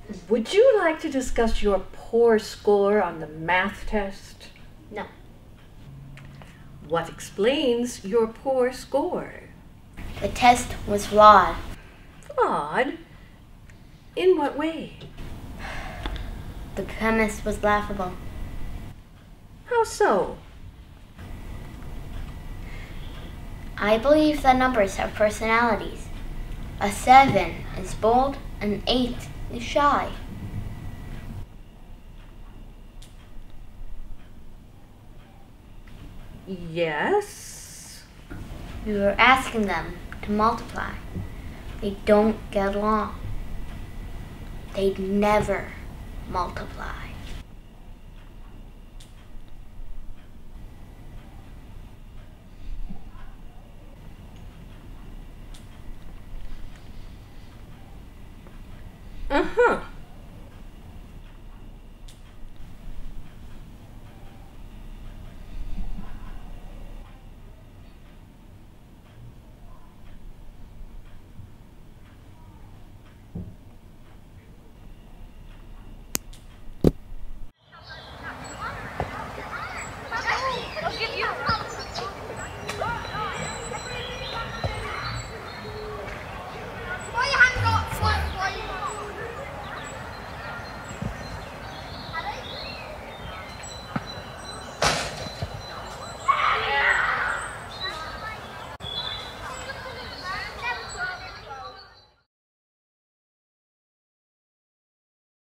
Would you like to discuss your poor score on the math test? No. What explains your poor score? The test was flawed. Flawed? In what way? The premise was laughable. How so? I believe that numbers have personalities. A 7 is bold, an 8 is shy. Yes? We were asking them to multiply. They don't get along. They'd never multiply. Uh-huh.